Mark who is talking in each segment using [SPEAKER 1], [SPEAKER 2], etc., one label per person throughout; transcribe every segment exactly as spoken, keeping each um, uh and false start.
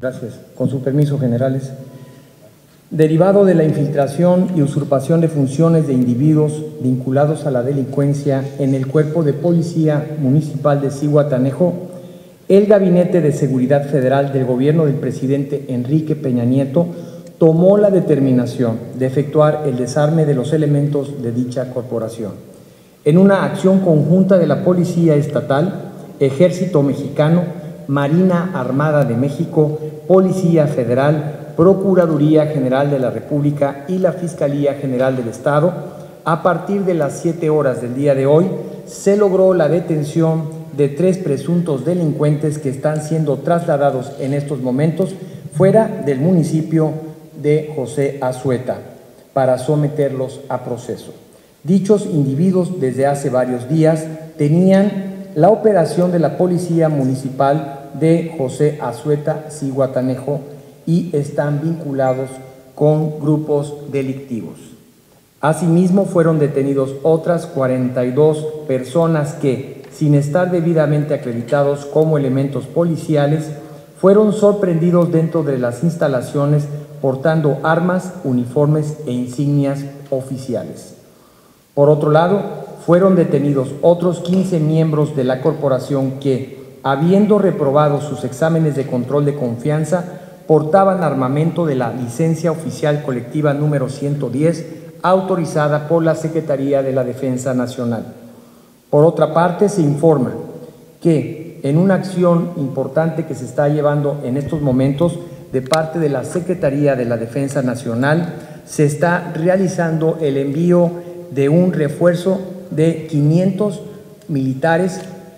[SPEAKER 1] Gracias. Con su permiso, generales. Derivado de la infiltración y usurpación de funciones de individuos vinculados a la delincuencia en el Cuerpo de Policía Municipal de Zihuatanejo, el Gabinete de Seguridad Federal del Gobierno del presidente Enrique Peña Nieto tomó la determinación de efectuar el desarme de los elementos de dicha corporación. En una acción conjunta de la Policía Estatal, Ejército Mexicano, Marina Armada de México, Policía Federal, Procuraduría General de la República y la Fiscalía General del Estado, a partir de las siete horas del día de hoy, se logró la detención de tres presuntos delincuentes que están siendo trasladados en estos momentos fuera del municipio de José Azueta para someterlos a proceso. Dichos individuos desde hace varios días tenían la operación de la Policía Municipal de José Azueta, Zihuatanejo, y están vinculados con grupos delictivos. Asimismo, fueron detenidos otras cuarenta y dos personas que, sin estar debidamente acreditados como elementos policiales, fueron sorprendidos dentro de las instalaciones portando armas, uniformes e insignias oficiales. Por otro lado, fueron detenidos otros quince miembros de la corporación que, habiendo reprobado sus exámenes de control de confianza, portaban armamento de la licencia oficial colectiva número ciento diez, autorizada por la Secretaría de la Defensa Nacional. Por otra parte, se informa que en una acción importante que se está llevando en estos momentos de parte de la Secretaría de la Defensa Nacional, se está realizando el envío de un refuerzo de quinientos militares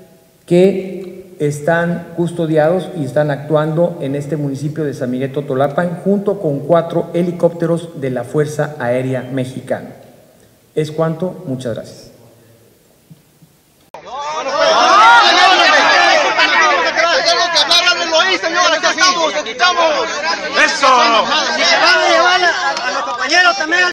[SPEAKER 1] que están custodiados y están actuando en este municipio de San Miguel Totolapan junto con cuatro helicópteros de la Fuerza Aérea Mexicana. Es cuanto. Muchas gracias.
[SPEAKER 2] ¡Eso!